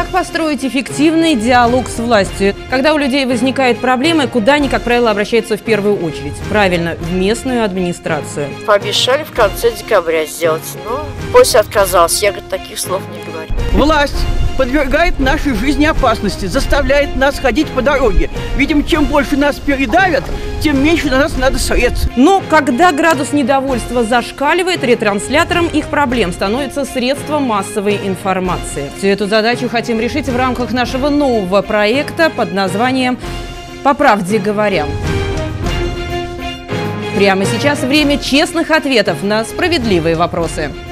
Как построить эффективный диалог с властью? Когда у людей возникают проблемы, куда они, как правило, обращаются в первую очередь? Правильно, в местную администрацию. Пообещали в конце декабря сделать, но после отказался. Я, говорит, таких слов не говорю. Власть подвергает нашей жизни опасности, заставляет нас ходить по дороге. Видимо, чем больше нас передавят, тем меньше на нас надо средств. Но когда градус недовольства зашкаливает, ретранслятором их проблем становится средство массовой информации. Всю эту задачу хотим решить в рамках нашего нового проекта под названием «По правде говоря». Прямо сейчас время честных ответов на справедливые вопросы.